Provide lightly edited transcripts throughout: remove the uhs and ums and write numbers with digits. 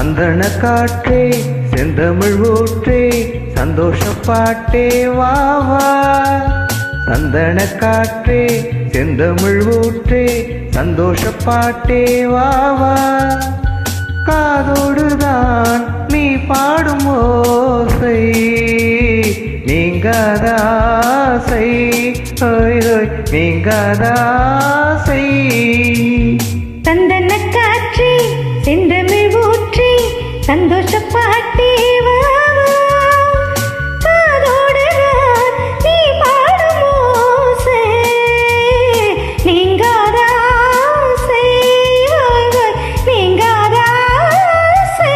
சந்தன காற்றே செந்தமிழ் ஊற்றே சந்தோஷ பாட்டே வா வா. சந்தன காற்றே செந்தமிழ் ஊற்றே சந்தோஷ பாட்டே வா வா. காதோடுதான் நீ பாடும் ஓசை நீங்காதாசை ஹோய் ஹோய் நீங்காதாசை. சந்தன காற்றே செந்தமிழ் ஊற்றே சந்தோஷ பாட்டே வா வா. காதோடுதான் நீ பாடும் ஓசை நீங்காதாசை ஹோய் ஹோய் நீங்காதாசை.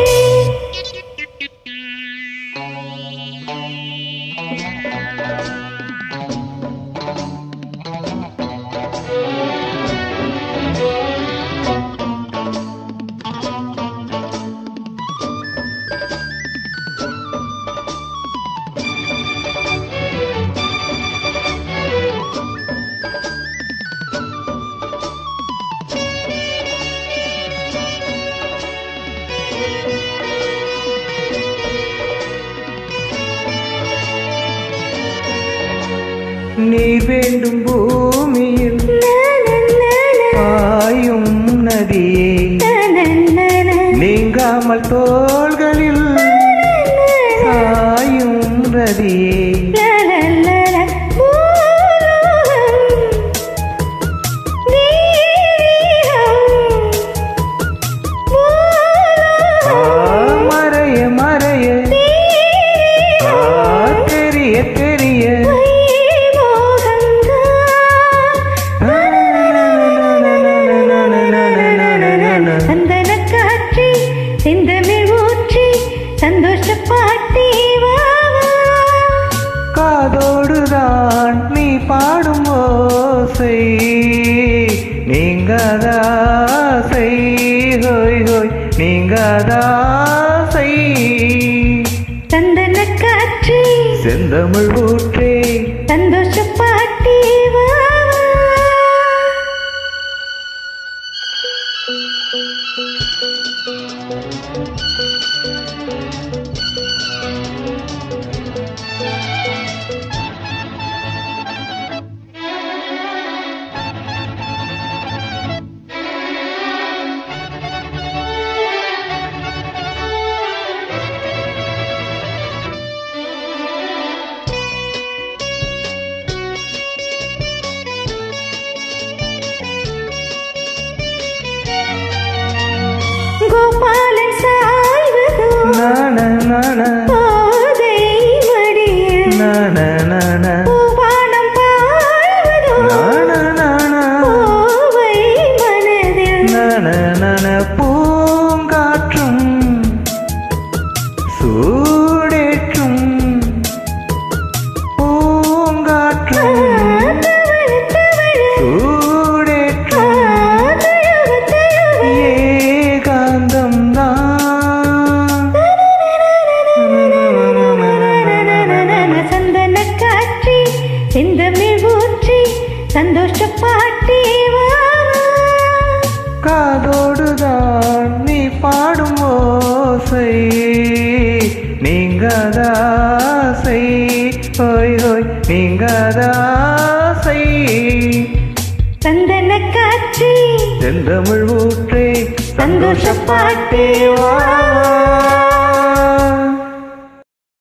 நீர் வேண்டும் பூமியில் பாயும் நதியே நீங்காமல் தோள்களில் சாயும் ரதியே. மறைய மறைய தெரிய தெரிய சந்தன காற்றே செந்தமிழ் ஊற்றே சந்தோஷ பாட்டே வா வா. காதோடுதான் நீ பாடும் ஓசை நீங்காதாசை ஹோய் ஹோய் நீங்காதாசை. சந்தன காற்றே செந்தமிழ் ஊற்றே சந்தோஷ பாட்டே வா வா. கோபாலன் சாய்வதோ நான நான போதை மடியில் நான நான பூபானம் பாய்வதோ நான நான கோவை மனதில் நான நான. பூங்காற்றும் சூடேற்றும் பூங்காற்றும் சூடேற்றும் ஏகாந்தம் தான். சந்தன காற்றே செந்தமிழ் ஊற்றே சந்தோஷ பாட்டே வா வா. காதோடுதான் நீ பாடும் ஓசை நீங்காதாசை ஹோய் ஹோய் நீங்காதாசை. சந்தன காற்றே செந்தமிழ் ஊற்றே சந்தோஷ பாட்டே வா வா.